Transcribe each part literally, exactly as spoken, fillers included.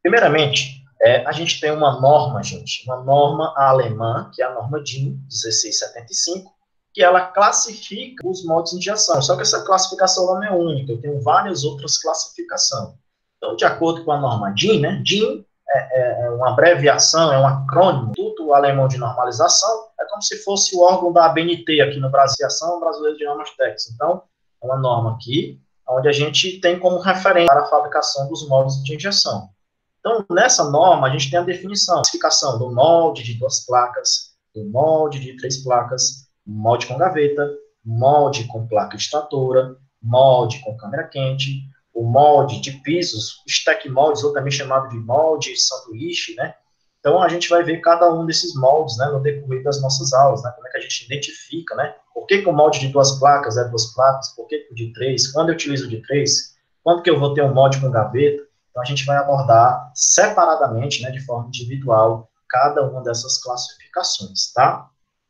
Primeiramente, é, a gente tem uma norma, gente, uma norma alemã, que é a norma D I N dezesseis setenta e cinco, que ela classifica os modos de injeção. Só que essa classificação não é única, eu tenho várias outras classificações. Então, de acordo com a norma D I N, né, D I N é, é uma abreviação, é um acrônimo, Instituto Alemão de Normalização, é como se fosse o órgão da A B N T aqui no Brasil, Associação Brasileira de Normas Técnicas. Então, é uma norma aqui, onde a gente tem como referência para a fabricação dos moldes de injeção. Então, nessa norma, a gente tem a definição, a classificação do molde de duas placas, do molde de três placas, molde com gaveta, molde com placa extratora, molde com câmera quente, o molde de pisos, stack moldes, ou também chamado de molde sanduíche, né? Então, a gente vai ver cada um desses moldes, né, no decorrer das nossas aulas, né, como é que a gente identifica, né, por que, que o molde de duas placas é duas placas, por que, que o de três, quando eu utilizo o de três, quando que eu vou ter um molde com gaveta. Então, a gente vai abordar separadamente, né, de forma individual, cada uma dessas classificações, tá?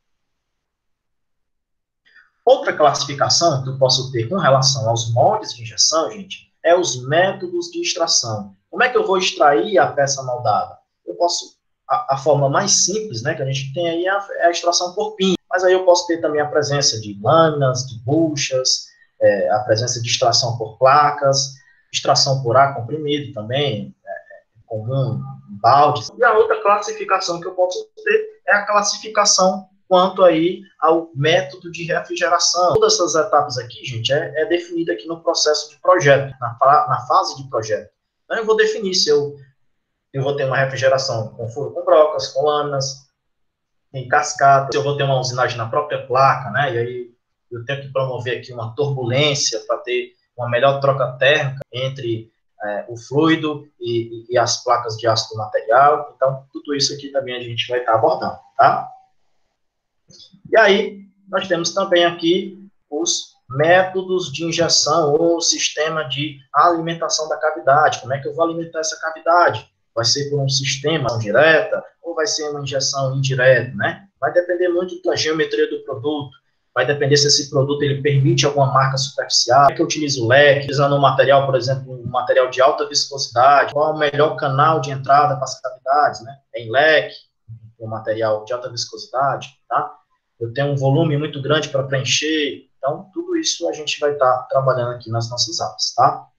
Outra classificação que eu posso ter com relação aos moldes de injeção, gente, é os métodos de extração. Como é que eu vou extrair a peça moldada? Eu posso, a, a forma mais simples, né, que a gente tem aí é a, é a extração por pinho, mas aí eu posso ter também a presença de lâminas, de buchas, é, a presença de extração por placas, extração por ar comprimido também, é, comum, baldes. E a outra classificação que eu posso ter é a classificação quanto aí ao método de refrigeração. Todas essas etapas aqui, gente, é, é definida aqui no processo de projeto, na, na fase de projeto. Então, eu vou definir se eu, eu vou ter uma refrigeração com furo com brocas, com lâminas, em cascata, se eu vou ter uma usinagem na própria placa, né, e aí eu tenho que promover aqui uma turbulência para ter uma melhor troca térmica entre é, o fluido e, e as placas de aço do material. Então, tudo isso aqui também a gente vai estar abordando, tá? E aí, nós temos também aqui os métodos de injeção ou sistema de alimentação da cavidade. Como é que eu vou alimentar essa cavidade? Vai ser por um sistema direta ou vai ser uma injeção indireta, né? Vai depender muito da geometria do produto, vai depender se esse produto ele permite alguma marca superficial, que eu utilizo leque, usando um material, por exemplo, um material de alta viscosidade, qual é o melhor canal de entrada para as cavidades, né? Em leque, um material de alta viscosidade, tá? Eu tenho um volume muito grande para preencher, então tudo isso a gente vai estar trabalhando aqui nas nossas aulas, tá?